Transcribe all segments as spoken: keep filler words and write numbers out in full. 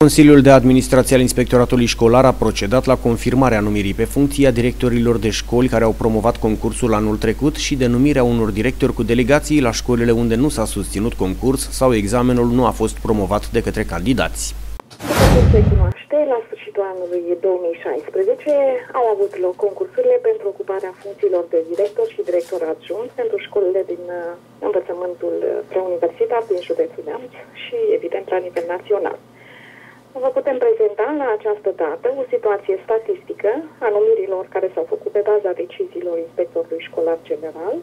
Consiliul de Administrație al Inspectoratului Școlar a procedat la confirmarea numirii pe funcție a directorilor de școli care au promovat concursul anul trecut și de numirea unor directori cu delegații la școlile unde nu s-a susținut concurs sau examenul nu a fost promovat de către candidați. După cum se cunoaște, la sfârșitul anului două mii șaisprezece au avut loc concursurile pentru ocuparea funcțiilor de director și director adjunct pentru școlile din învățământul preuniversitar din județul Neamț și, evident, la nivel național. Vă putem prezenta la această dată o situație statistică a numirilor care s-au făcut pe baza deciziilor inspectorului școlar general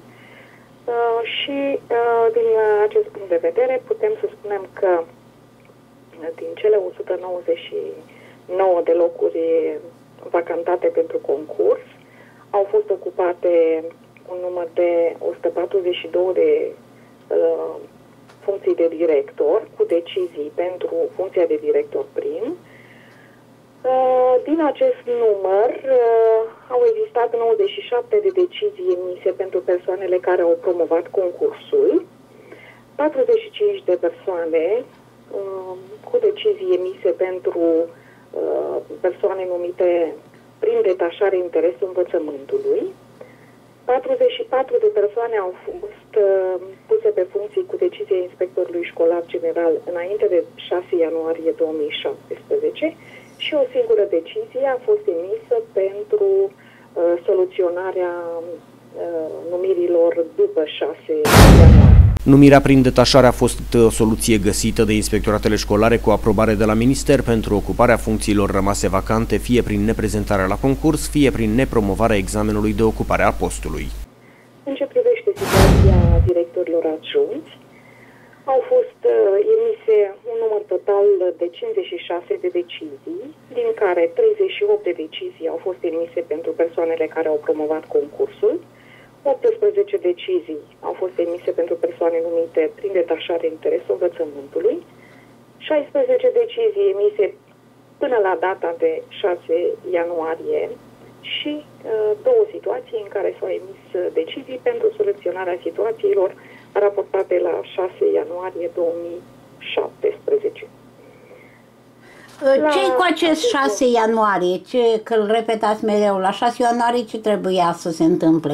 și, din acest punct de vedere, putem să spunem că din cele o sută nouăzeci și nouă de locuri vacantate pentru concurs, au fost ocupate un număr de o sută patruzeci și două de uh, funcții de director, cu decizii pentru funcția de director prim. Uh, din acest număr uh, au existat nouăzeci și șapte de decizii emise pentru persoanele care au promovat concursul, patruzeci și cinci de persoane cu decizii emise pentru uh, persoane numite prin detașare în interesul învățământului. patruzeci și patru de persoane au fost uh, puse pe funcții cu decizia inspectorului școlar general înainte de șase ianuarie două mii șaptesprezece și o singură decizie a fost emisă pentru uh, soluționarea uh, numirilor după șase ianuarie. Numirea prin detașare a fost o soluție găsită de inspectoratele școlare cu aprobare de la minister pentru ocuparea funcțiilor rămase vacante, fie prin neprezentarea la concurs, fie prin nepromovarea examenului de ocupare a postului. În ce privește situația directorilor adjunți, au fost uh, emise un număr total de cincizeci și șase de decizii, din care treizeci și opt de decizii au fost emise pentru persoanele care au promovat concursul, optsprezece decizii au fost emise pentru persoane numite prin detașare în interesul învățământului, șaisprezece decizii emise până la data de șase ianuarie și uh, două situații în care s-au emis decizii pentru soluționarea situațiilor raportate la șase ianuarie două mii șaptesprezece. Ce-i cu acest șase ianuarie? Ce, că îl repetați mereu, la șase ianuarie ce trebuia să se întâmple?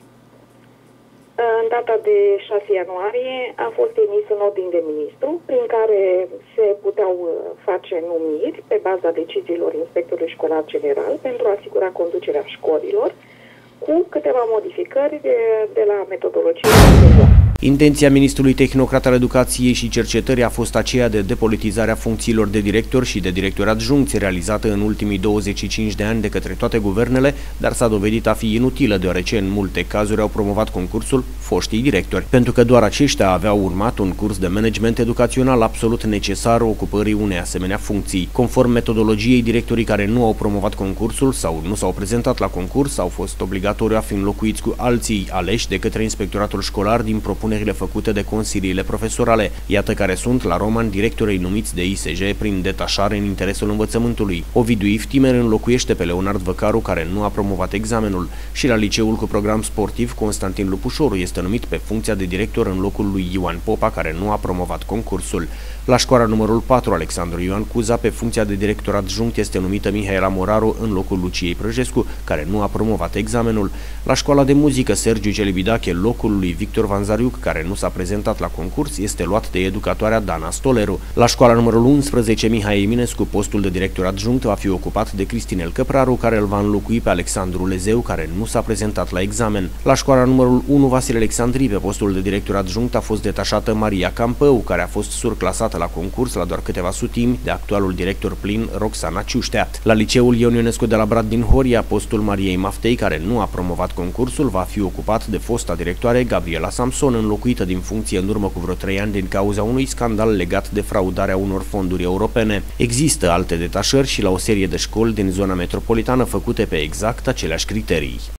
În data de șase ianuarie a fost emis un ordin de ministru prin care se puteau face numiri pe baza deciziilor inspectorului școlar general pentru a asigura conducerea școlilor cu câteva modificări de, de la metodologie. Intenția ministrului tehnocrat al Educației și Cercetării a fost aceea de depolitizare a funcțiilor de director și de directori adjuncți realizată în ultimii douăzeci și cinci de ani de către toate guvernele, dar s-a dovedit a fi inutilă deoarece în multe cazuri au promovat concursul foștii directori, pentru că doar aceștia aveau urmat un curs de management educațional absolut necesar ocupării unei asemenea funcții. Conform metodologiei, directorii care nu au promovat concursul sau nu s-au prezentat la concurs au fost obligatoriu a fi înlocuiți cu alții aleși de către inspectoratul școlar din propunere făcute de consiliile profesorale. Iată care sunt la Roman directorii numiți de I S J prin detașare în interesul învățământului. Ovidiu Iftimer înlocuiește pe Leonard Văcaru, care nu a promovat examenul, și la liceul cu program sportiv Constantin Lupușoru este numit pe funcția de director în locul lui Ioan Popa, care nu a promovat concursul. La școala numărul patru, Alexandru Ioan Cuza, pe funcția de director adjunct este numită Mihaela Moraru în locul Luciei Prăjescu, care nu a promovat examenul. La școala de muzică Sergiu Celibidache, locul lui Victor Vanzariuc, care nu s-a prezentat la concurs, este luat de educatoarea Dana Stoleru. La școala numărul unsprezece, Mihai Eminescu, postul de director adjunct va fi ocupat de Cristinel Căpraru, care îl va înlocui pe Alexandru Lezeu, care nu s-a prezentat la examen. La școala numărul unu, Vasile Alexandri, pe postul de director adjunct a fost detașată Maria Campău, care a fost surclasată la concurs la doar câteva sutimi de actualul director plin Roxana Ciuștea. La liceul Ion Ionescu de la Brad din Horia, postul Mariei Maftei, care nu a promovat concursul, va fi ocupat de fosta directoare Gabriela Samson, înlocuită din funcție în urmă cu vreo trei ani din cauza unui scandal legat de fraudarea unor fonduri europene. Există alte detașări și la o serie de școli din zona metropolitană făcute pe exact aceleași criterii.